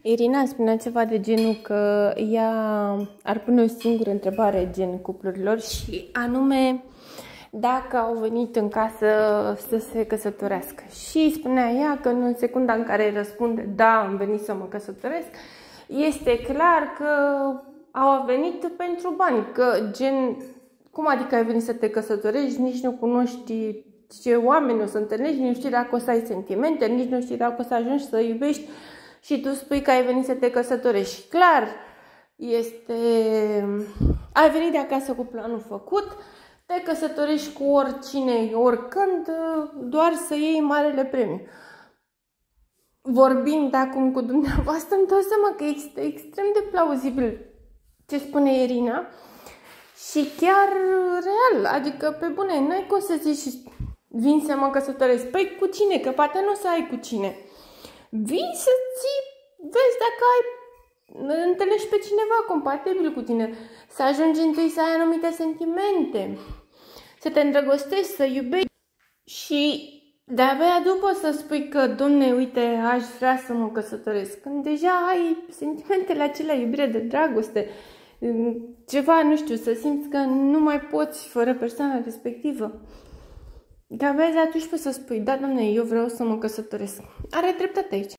Irina spunea ceva de genul că ea ar pune o singură întrebare gen cuplurilor și anume dacă au venit în casă să se căsătorească. Și spunea ea că în secunda în care răspunde da, am venit să mă căsătoresc, este clar că au venit pentru bani, că gen, cum adică ai venit să te căsătorești, nici nu cunoști ce oameni o să întâlnești, nici nu știi dacă o să ai sentimente, nici nu știi dacă o să ajungi să iubești și tu spui că ai venit să te căsătorești. Clar, ai venit de acasă cu planul făcut, te căsătorești cu oricine, oricând, doar să iei marele premiu. Vorbind acum cu dumneavoastră, îmi dau seama că este extrem de plauzibil ce spune Irina și chiar real, adică pe bune, n-ai cum să zici vin să mă căsătoresc. Păi cu cine? Că poate nu o să ai cu cine. Vii să vezi dacă întâlnești pe cineva compatibil cu tine, să ajungi întâi să ai anumite sentimente, să te îndrăgostești, să iubești și de-abia după să spui că, Doamne, uite, aș vrea să mă căsătoresc, când deja ai sentimentele acelea, iubire, de dragoste, ceva, nu știu, să simți că nu mai poți fără persoana respectivă. De-abia atunci poți să spui, da, Doamne, eu vreau să mă căsătoresc. Are dreptate aici.